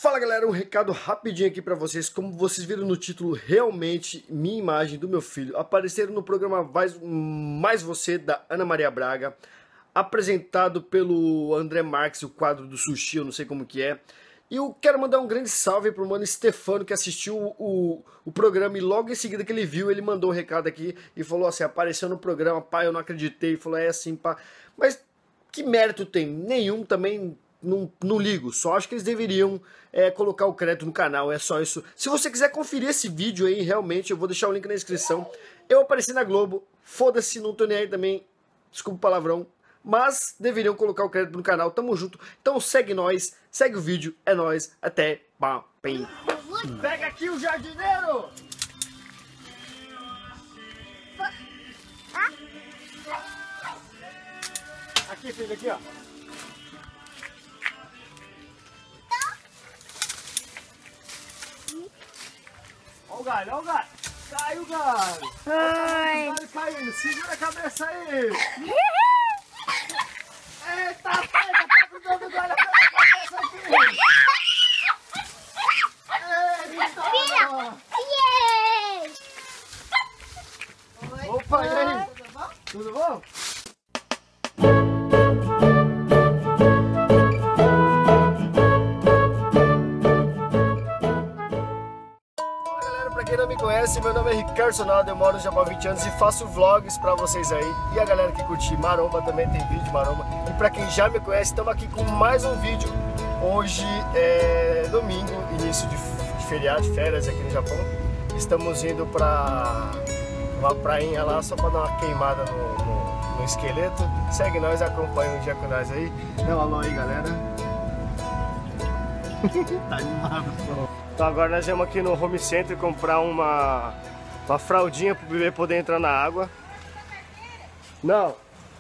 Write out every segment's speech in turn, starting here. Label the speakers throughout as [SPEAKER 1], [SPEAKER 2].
[SPEAKER 1] Fala galera, um recado rapidinho aqui pra vocês. Como vocês viram no título, realmente minha imagem do meu filho apareceram no programa Mais Você, da Ana Maria Braga, apresentado pelo André Marques, o quadro do sushi, eu não sei como que é. E eu quero mandar um grande salve pro mano Stefano, que assistiu o programa e logo em seguida que ele viu, ele mandou um recado aqui e falou assim: apareceu no programa, pai, eu não acreditei. Falou, é assim, pá. Mas que mérito tem? Nenhum também. Não ligo, só acho que eles deveriam colocar o crédito no canal, é só isso. Se você quiser conferir esse vídeo aí, realmente, eu vou deixar o link na descrição. Eu apareci na Globo, foda-se, não tô nem aí também, desculpa o palavrão, mas deveriam colocar o crédito no canal, tamo junto. Então segue nós, segue o vídeo, é nóis, até, pá, pim. Pega aqui o jardineiro! Aqui, filho, aqui, ó. Olha o galho, olha o galho. Caiu o galho. Ai. O galho caindo. Segura a cabeça aí. Eita, pega. Tá cuidando do galho. Essa aqui. Eita. Opa, e aí? Tudo bom? Tudo bom? Pra quem não me conhece, meu nome é Ricardo Sonado, eu moro no Japão há 20 anos e faço vlogs pra vocês aí. E a galera que curte maromba também tem vídeo de maromba. E pra quem já me conhece, estamos aqui com mais um vídeo. Hoje é domingo, início de feriado, de férias aqui no Japão. Estamos indo pra uma prainha lá só pra dar uma queimada no esqueleto. Segue nós, acompanha um dia com nós aí. Dá um alô aí, galera. Tá animado, pô. Então agora nós vamos aqui no Home Center comprar uma fraldinha pro bebê poder entrar na água. Não.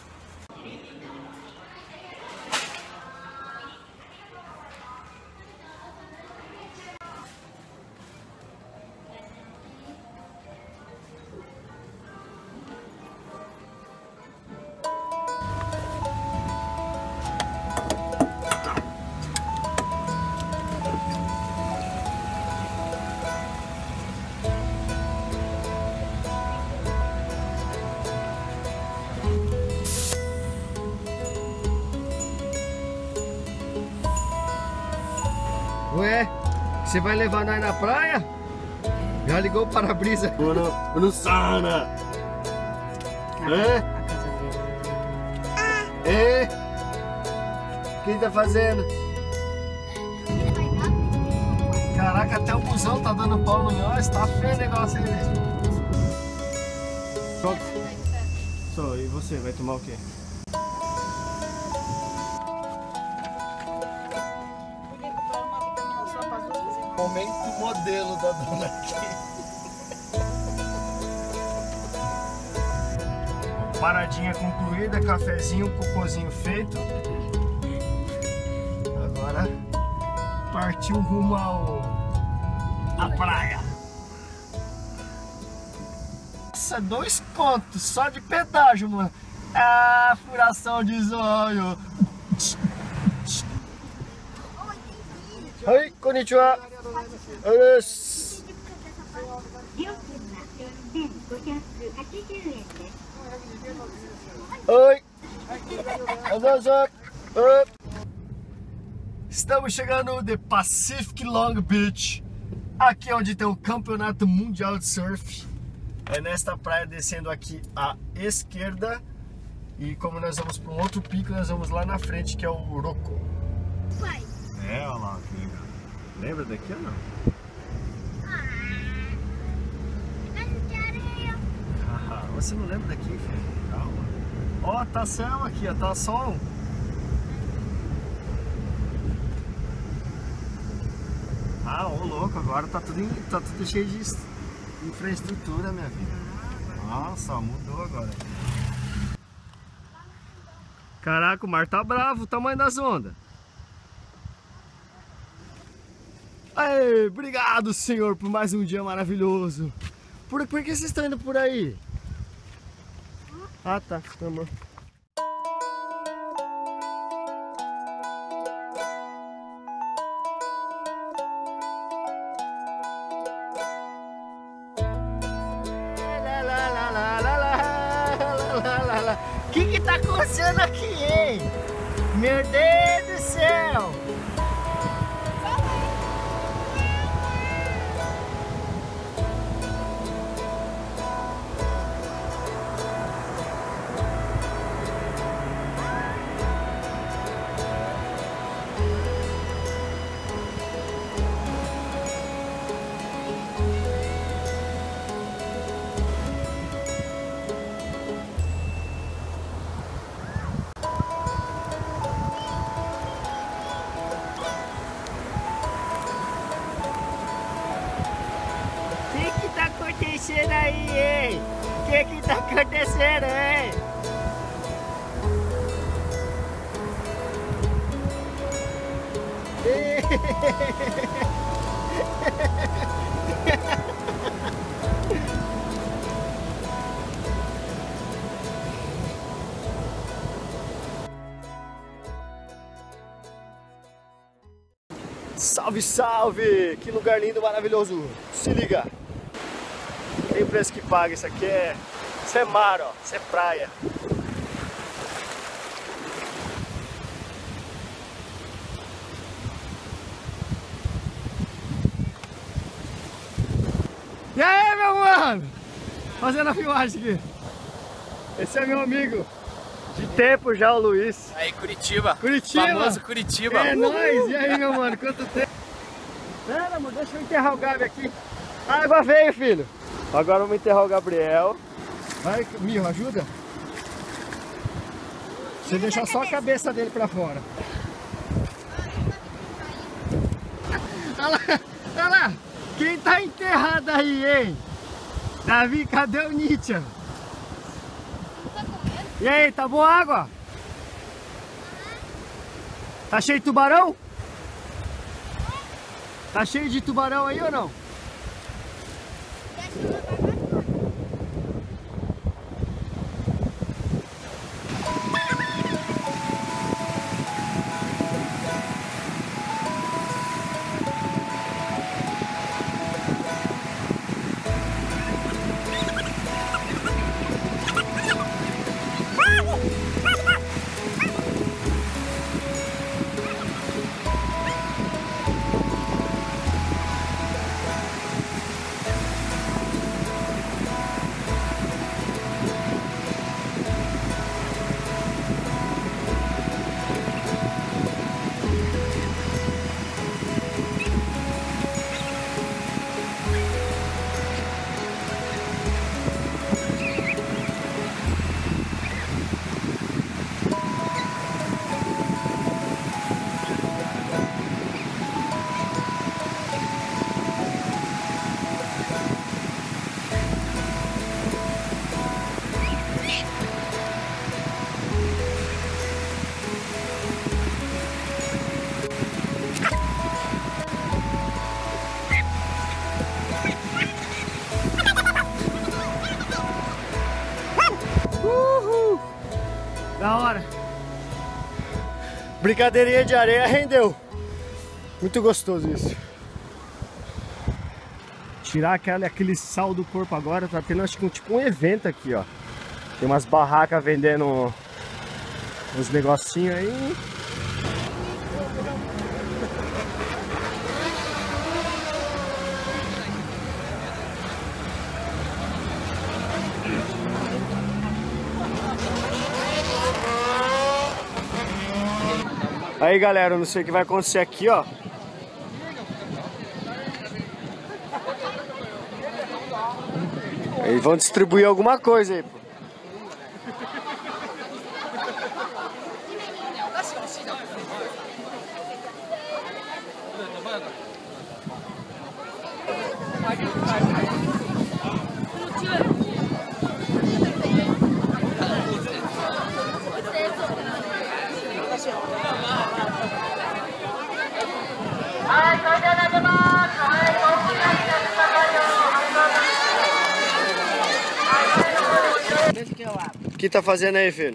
[SPEAKER 1] Ué, você vai levar nós na praia? Já ligou o para-brisa? No sauna. É? O que tá fazendo? Caraca, até o busão tá dando pau no nós, tá feio o negócio aí. Pronto. Só, e você, vai tomar o quê? Momento modelo da dona aqui. Paradinha concluída, cafezinho, cocôzinho feito. Agora partiu rumo à praia. Nossa, 2 contos só de pedágio, mano. Ah, furação de zóio. Oi, konnichiwa. Oi. Estamos chegando no The Pacific Long Beach. Aqui é onde tem o Campeonato Mundial de Surf. É nesta praia, descendo aqui à esquerda. E como nós vamos para um outro pico, nós vamos lá na frente, que é o Uroko. É, olha lá, que legal. Lembra daqui ou não? Ah, você não lembra daqui, filho? Calma. Ó, tá céu aqui, ó, tá sol. Ah, ô louco, agora tá tudo cheio de infraestrutura, minha vida. Nossa, mudou agora. Caraca, o mar tá bravo, o tamanho das ondas. Aê, obrigado, senhor, por mais um dia maravilhoso. Por que vocês estão indo por aí? Ah, tá, amor. acontecendo aqui, hein? Meu Deus do céu! O que tá acontecendo aí, hein? O que tá acontecendo, hein? Salve, salve! Que lugar lindo, maravilhoso! Se liga! Tem preço que paga, isso aqui é... Isso é mar, ó, isso é praia. E aí, meu mano? Fazendo a filmagem aqui. Esse é meu amigo de tempo já, o Luiz.
[SPEAKER 2] Aí, Curitiba.
[SPEAKER 1] Curitiba.
[SPEAKER 2] Famoso Curitiba.
[SPEAKER 1] É nóis. E aí, meu mano? Quanto tempo? Pera, mano, deixa eu enterrar o Gabi aqui. A água veio, filho. Agora vamos enterrar o Gabriel. Vai, Mirro, ajuda. Você deixa só a cabeça dele pra fora. Olha lá, olha lá. Quem tá enterrado aí, hein? Davi, cadê o Nietzsche? E aí, tá boa a água? Tá cheio de tubarão? Tá cheio de tubarão aí ou não? Da hora. Brincadeirinha de areia rendeu. Muito gostoso isso. Tirar aquele sal do corpo agora. Tá tendo acho que tipo um evento aqui, ó. Tem umas barracas vendendo uns negocinhos aí. Aí, galera, eu não sei o que vai acontecer aqui, ó. Eles vão distribuir alguma coisa aí, pô. O que tá fazendo aí, filho?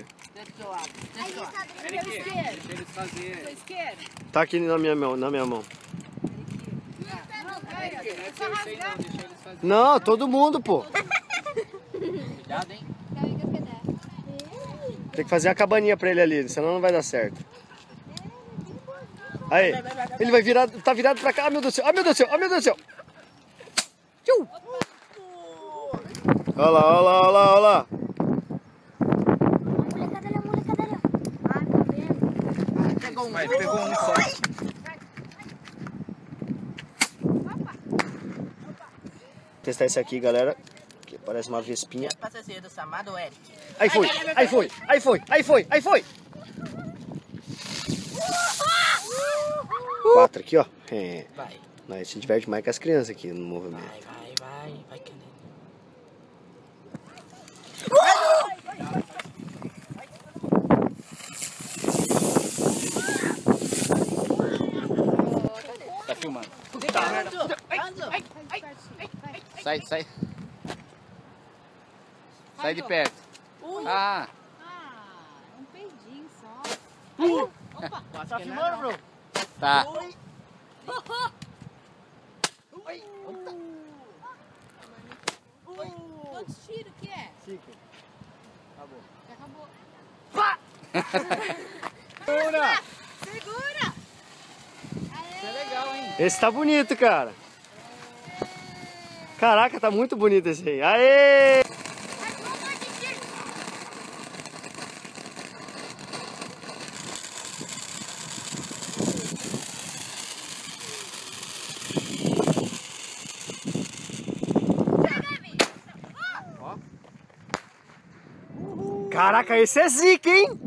[SPEAKER 1] Tá aqui na minha mão, Não, todo mundo, pô.
[SPEAKER 2] Cuidado, hein?
[SPEAKER 1] Tem que fazer a cabaninha pra ele ali, senão não vai dar certo. Aí, ele vai virar, tá virado pra cá. Ah, meu Deus do céu, ah, meu Deus do céu, ah, meu Deus do céu. Olha lá, olha lá, olha lá, olha lá.
[SPEAKER 2] Pegou um só.
[SPEAKER 1] Testar esse aqui, galera. Que parece uma vespinha.
[SPEAKER 2] Passageiro chamado Eric.
[SPEAKER 1] Aí foi, aí foi, aí foi, aí foi, aí foi. 4 aqui, ó. É.
[SPEAKER 2] Vai,
[SPEAKER 1] Nós se diverte mais com as crianças aqui no movimento.
[SPEAKER 2] vai, Canelo. Tá filmando. Sai. Sai de perto. Ah,
[SPEAKER 3] Um peidinho só.
[SPEAKER 2] opa.
[SPEAKER 1] Tá filmando, bro?
[SPEAKER 2] Tá.
[SPEAKER 3] Quantos tiros que é?
[SPEAKER 1] 5. Acabou.
[SPEAKER 3] Acabou.
[SPEAKER 1] Segura!
[SPEAKER 3] Segura!
[SPEAKER 2] Isso é legal, hein?
[SPEAKER 1] Esse tá bonito, cara. Caraca, tá muito bonito esse aí. Aê! Caraca, esse é zica, hein?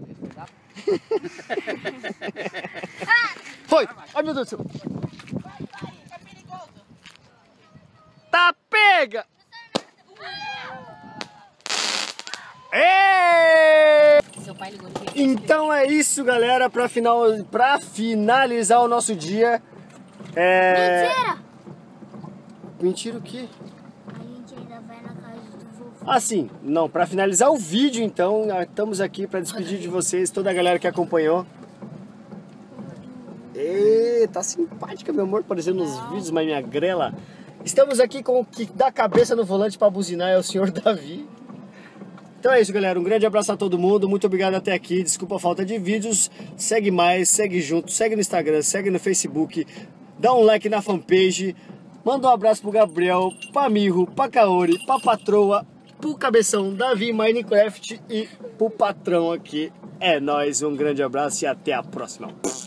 [SPEAKER 1] Foi! Ai, meu Deus do céu!
[SPEAKER 2] É perigoso.
[SPEAKER 1] Tá pega! Ê!
[SPEAKER 3] Seu pai ligou de
[SPEAKER 1] Então é isso, galera, pra finalizar o nosso dia.
[SPEAKER 3] Mentira!
[SPEAKER 1] Mentira o quê?
[SPEAKER 3] A gente ainda vai na casa do vovô.
[SPEAKER 1] Assim, não, pra finalizar o vídeo, então, estamos aqui pra despedir de vocês, toda a galera que acompanhou. Tá simpática, meu amor, parecendo nos vídeos, mas minha grela. Estamos aqui com o que dá a cabeça no volante pra buzinar, é o senhor Davi. Então é isso, galera, um grande abraço a todo mundo, muito obrigado até aqui, desculpa a falta de vídeos, segue mais, segue junto, segue no Instagram, segue no Facebook, dá um like na fanpage, manda um abraço pro Gabriel, pra Mirro, pra Kaori, pra patroa, pro cabeção Davi Minecraft e pro patrão aqui. É nóis, um grande abraço e até a próxima.